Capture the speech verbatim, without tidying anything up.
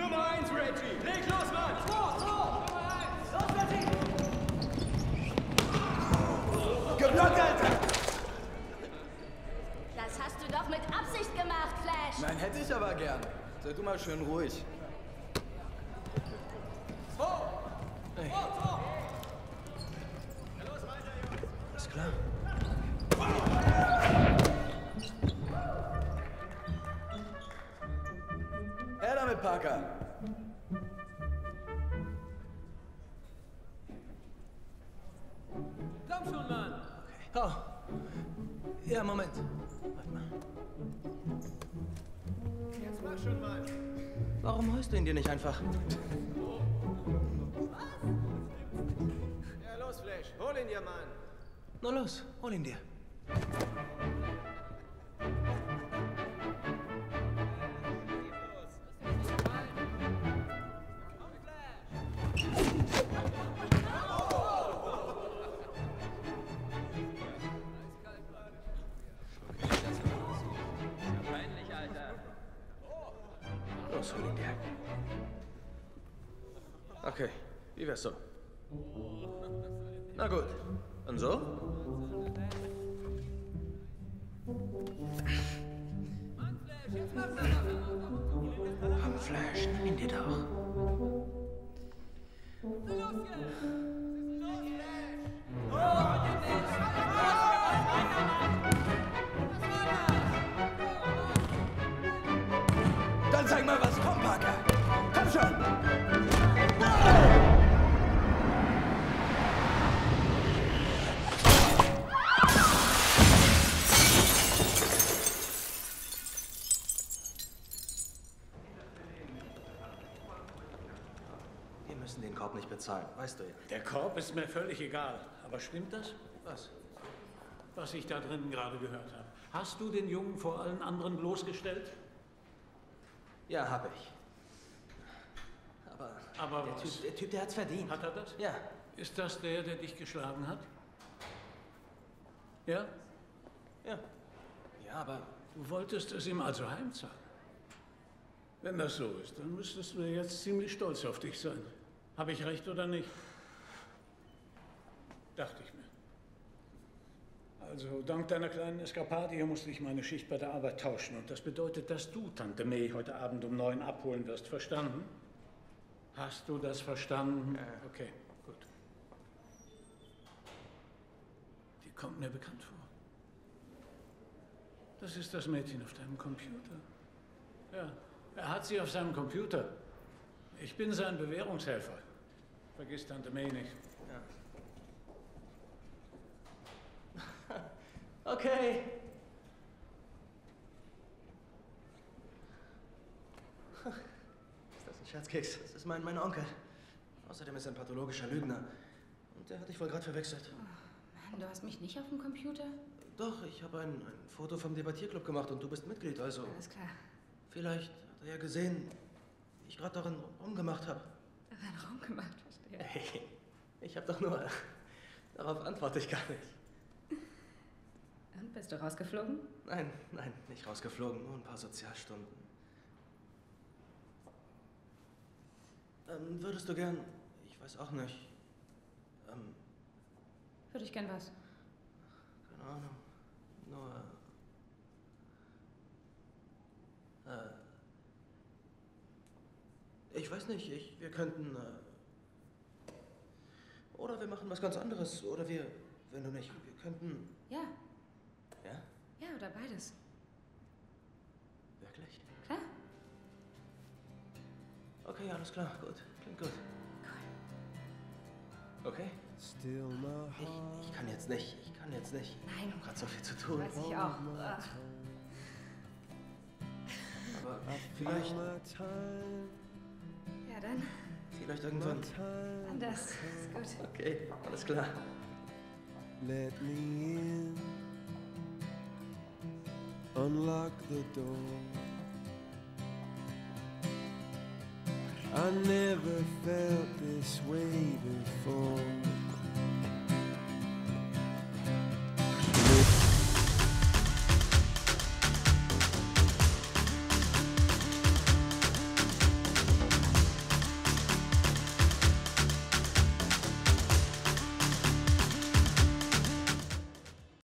Nummer eins, Reggie! Leg los, Mann! Tor, Tor! Nummer eins! Los, Reggie! Geblockt, Alter! Das hast du doch mit Absicht gemacht, Flash! Nein, hätte ich aber gern. Sei du mal schön ruhig. Tor! Hey. Tor, Tor! Ja, los, weiter, Jungs! Ist klar. Her damit, Parker! Komm schon, Mann! Okay. Oh. Ja, Moment. Warte mal. Jetzt mach schon mal! Warum holst du ihn dir nicht einfach? Ja, los, Flash! Hol ihn dir, Mann! Na los, hol ihn dir. Los, hol ihn dir. Okay, wie wär's so? Na gut. Und so? Komm, Flash, nimm ihn dir doch. Dann zeig mal was, komm, Parker! Komm schon! Wir müssen den Korb nicht bezahlen, weißt du ja. Der Korb ist mir völlig egal. Aber stimmt das? Was? Was ich da drinnen gerade gehört habe. Hast du den Jungen vor allen anderen bloßgestellt? Ja, hab ich. Aber, Aber der, was? typ, der Typ, der hat's verdient. Hat er das? Ja. Ist das der, der dich geschlagen hat? Ja? Ja. Ja, aber... Du wolltest es ihm also heimzahlen. Wenn das so ist, dann müsstest du jetzt ziemlich stolz auf dich sein. Habe ich recht oder nicht? Dachte ich mir. Also, dank deiner kleinen Eskapade hier musste ich meine Schicht bei der Arbeit tauschen. Und das bedeutet, dass du Tante May heute Abend um neun abholen wirst. Verstanden? Hast du das verstanden? Ja. Okay, gut. Die kommt mir bekannt vor. Das ist das Mädchen auf deinem Computer. Ja, er hat sie auf seinem Computer. Ich bin sein Bewährungshelfer. Vergiss Tante May nicht. Okay. Ist das ein Scherzkeks? Das ist mein, mein Onkel. Außerdem ist er ein pathologischer Lügner. Und der hat dich wohl gerade verwechselt. Oh, Mann, du hast mich nicht auf dem Computer? Doch, ich habe ein, ein Foto vom Debattierclub gemacht und du bist Mitglied, also... Alles klar. Vielleicht hat er ja gesehen, wie ich gerade darin rumgemacht habe. Daran rumgemacht, verstehe. Hey, ich habe doch nur... Darauf antworte ich gar nicht. Und, bist du rausgeflogen? Nein, nein, nicht rausgeflogen, nur ein paar Sozialstunden. Ähm, würdest du gern... Ich weiß auch nicht... Ähm... Würde ich gern was. Keine Ahnung. Nur... Äh... Ich weiß nicht, ich, wir könnten... Äh, oder wir machen was ganz anderes. Oder wir... Wenn du nicht... Wir könnten... Ja. Ja? Ja, oder beides. Wirklich? Klar. Okay, alles klar. Gut. Klingt gut. Okay? Ich, ich kann jetzt nicht. Ich kann jetzt nicht. Nein. Ich hab grad so viel zu tun. Weiß ich auch. Ach. Aber vielleicht... Ja, dann. Vielleicht irgendwann. Anders. Ist gut. Okay, alles klar. Let me in. Unlock the door. I never felt this way before.